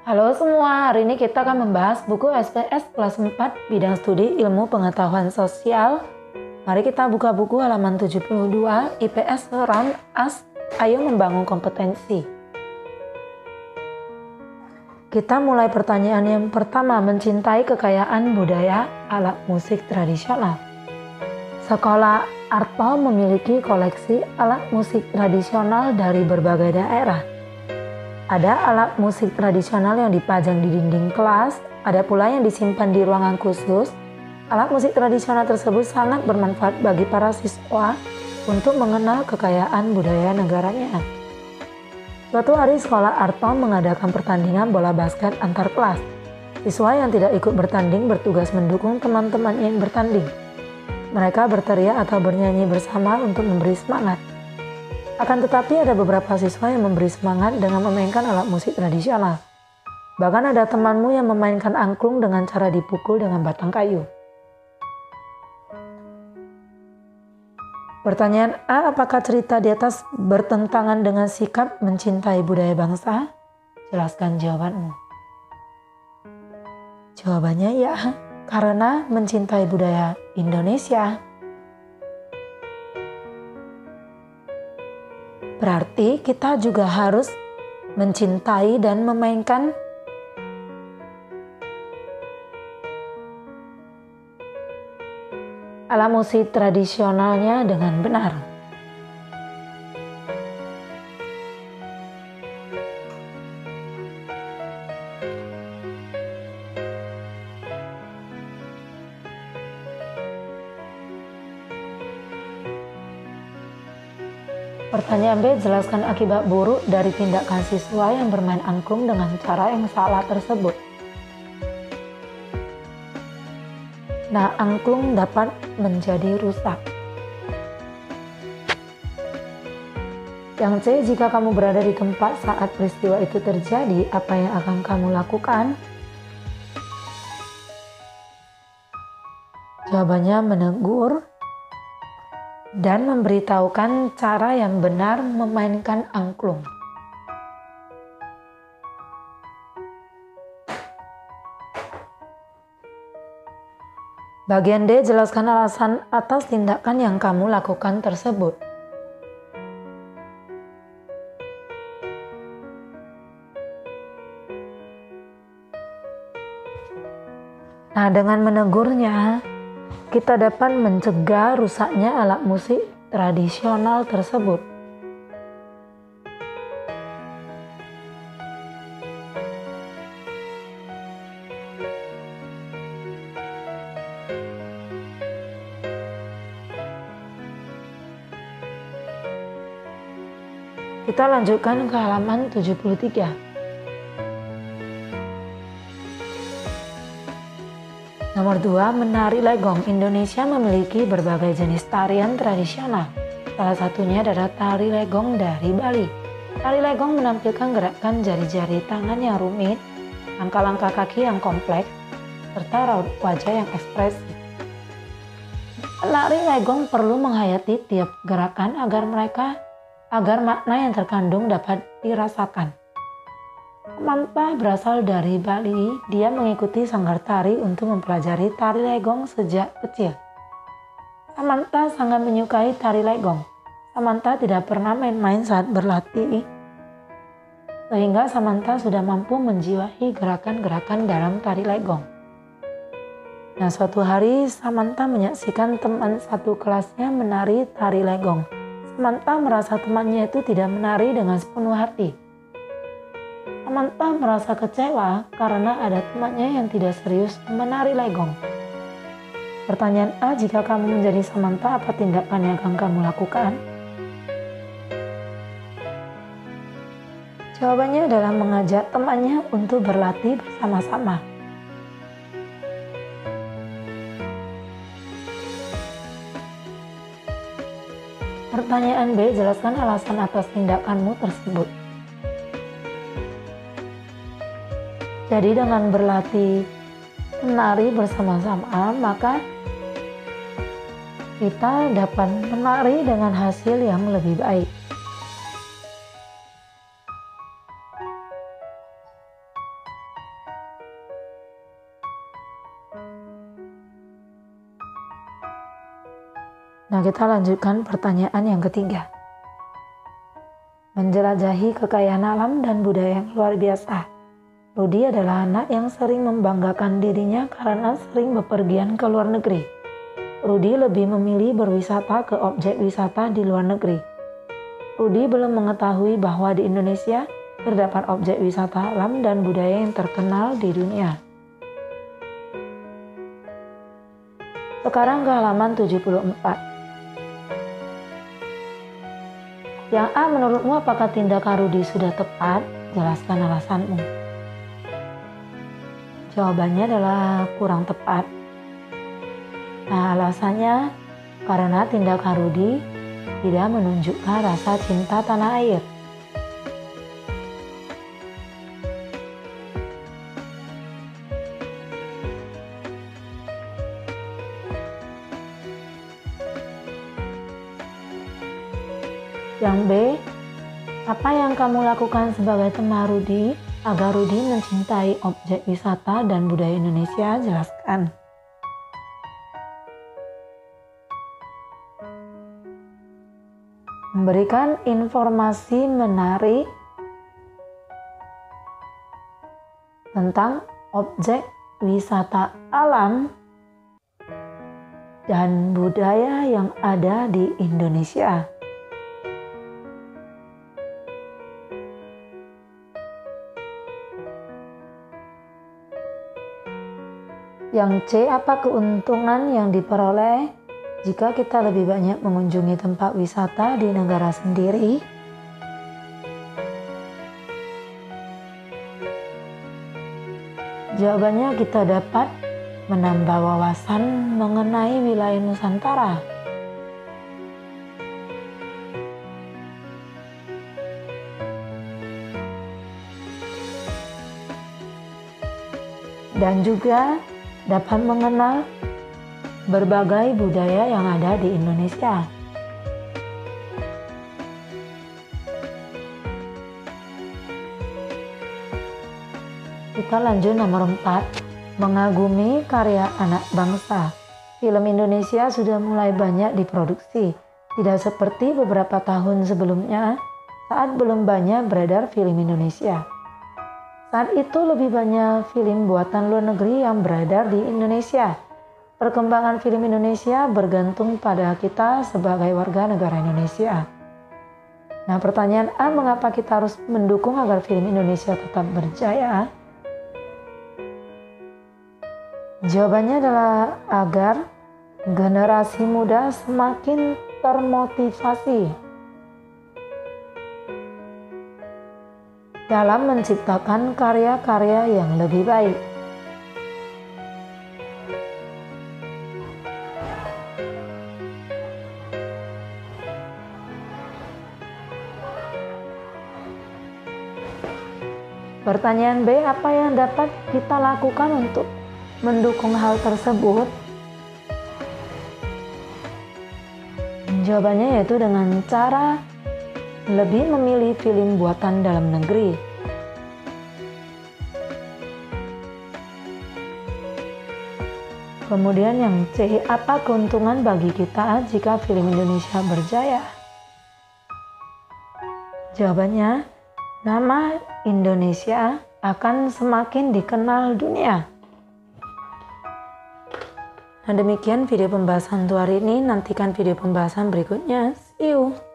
Halo semua, hari ini kita akan membahas buku SPS kelas 4 bidang studi ilmu pengetahuan sosial. Mari kita buka buku halaman 72, IPS Round Us, ayo membangun kompetensi. Kita mulai pertanyaan yang pertama, mencintai kekayaan budaya alat musik tradisional. Sekolah Arto memiliki koleksi alat musik tradisional dari berbagai daerah. Ada alat musik tradisional yang dipajang di dinding kelas, ada pula yang disimpan di ruangan khusus. Alat musik tradisional tersebut sangat bermanfaat bagi para siswa untuk mengenal kekayaan budaya negaranya. Suatu hari sekolah Arto mengadakan pertandingan bola basket antar kelas. Siswa yang tidak ikut bertanding bertugas mendukung teman-teman yang bertanding. Mereka berteriak atau bernyanyi bersama untuk memberi semangat. Akan tetapi ada beberapa siswa yang memberi semangat dengan memainkan alat musik tradisional. Bahkan ada temanmu yang memainkan angklung dengan cara dipukul dengan batang kayu. Pertanyaan A, apakah cerita di atas bertentangan dengan sikap mencintai budaya bangsa? Jelaskan jawabanmu. Jawabannya ya, karena mencintai budaya Indonesia. Berarti kita juga harus mencintai dan memainkan alat musik tradisionalnya dengan benar. Pertanyaan B, jelaskan akibat buruk dari tindakan siswa yang bermain angklung dengan cara yang salah tersebut. Nah, angklung dapat menjadi rusak. Yang C, jika kamu berada di tempat saat peristiwa itu terjadi, apa yang akan kamu lakukan? Jawabannya menegur dan memberitahukan cara yang benar memainkan angklung. Bagian D, jelaskan alasan atas tindakan yang kamu lakukan tersebut. Nah, dengan menegurnya, kita dapat mencegah rusaknya alat musik tradisional tersebut. Kita lanjutkan ke halaman 73. Nomor 2, menari legong. Indonesia memiliki berbagai jenis tarian tradisional. Salah satunya adalah tari legong dari Bali. Tari legong menampilkan gerakan jari-jari tangan yang rumit, langkah-langkah kaki yang kompleks, serta raut wajah yang ekspresif. Penari legong perlu menghayati tiap gerakan agar makna yang terkandung dapat dirasakan. Samantha berasal dari Bali. Dia mengikuti sanggar tari untuk mempelajari tari legong sejak kecil. Samantha sangat menyukai tari legong. Samantha tidak pernah main-main saat berlatih, sehingga Samantha sudah mampu menjiwai gerakan-gerakan dalam tari legong. Nah, suatu hari Samantha menyaksikan teman satu kelasnya menari tari legong. Samantha merasa temannya itu tidak menari dengan sepenuh hati. Samantha merasa kecewa karena ada temannya yang tidak serius menari legong. Pertanyaan A, jika kamu menjadi Samantha, apa tindakan yang akan kamu lakukan? Jawabannya adalah mengajak temannya untuk berlatih bersama-sama. Pertanyaan B, jelaskan alasan atas tindakanmu tersebut. Jadi dengan berlatih menari bersama-sama, maka kita dapat menari dengan hasil yang lebih baik. Nah, kita lanjutkan pertanyaan yang ketiga. Menjelajahi kekayaan alam dan budaya yang luar biasa. Rudy adalah anak yang sering membanggakan dirinya karena sering bepergian ke luar negeri. Rudy lebih memilih berwisata ke objek wisata di luar negeri. Rudy belum mengetahui bahwa di Indonesia terdapat objek wisata alam dan budaya yang terkenal di dunia. Sekarang ke halaman 74. Yang A, menurutmu apakah tindakan Rudy sudah tepat? Jelaskan alasanmu. Jawabannya adalah kurang tepat. Nah, alasannya karena tindakan Rudy tidak menunjukkan rasa cinta tanah air. Yang B, apa yang kamu lakukan sebagai teman Rudy agar Rudy mencintai objek wisata dan budaya Indonesia? Jelaskan. Memberikan informasi menarik tentang objek wisata alam dan budaya yang ada di Indonesia. Yang C, apa keuntungan yang diperoleh jika kita lebih banyak mengunjungi tempat wisata di negara sendiri? Jawabannya, kita dapat menambah wawasan mengenai wilayah Nusantara. Dan juga dapat mengenal berbagai budaya yang ada di Indonesia. Kita lanjut nomor 4, mengagumi karya anak bangsa. Film Indonesia sudah mulai banyak diproduksi, tidak seperti beberapa tahun sebelumnya saat belum banyak beredar film Indonesia. Saat itu lebih banyak film buatan luar negeri yang beredar di Indonesia. Perkembangan film Indonesia bergantung pada kita sebagai warga negara Indonesia. Nah, pertanyaan A, mengapa kita harus mendukung agar film Indonesia tetap berjaya? Jawabannya adalah agar generasi muda semakin termotivasi dalam menciptakan karya-karya yang lebih baik. Pertanyaan B, apa yang dapat kita lakukan untuk mendukung hal tersebut? Jawabannya yaitu dengan cara lebih memilih film buatan dalam negeri. Kemudian yang C, apa keuntungan bagi kita jika film Indonesia berjaya? Jawabannya, nama Indonesia akan semakin dikenal dunia. Nah, demikian video pembahasan untuk hari ini. Nantikan video pembahasan berikutnya. See you!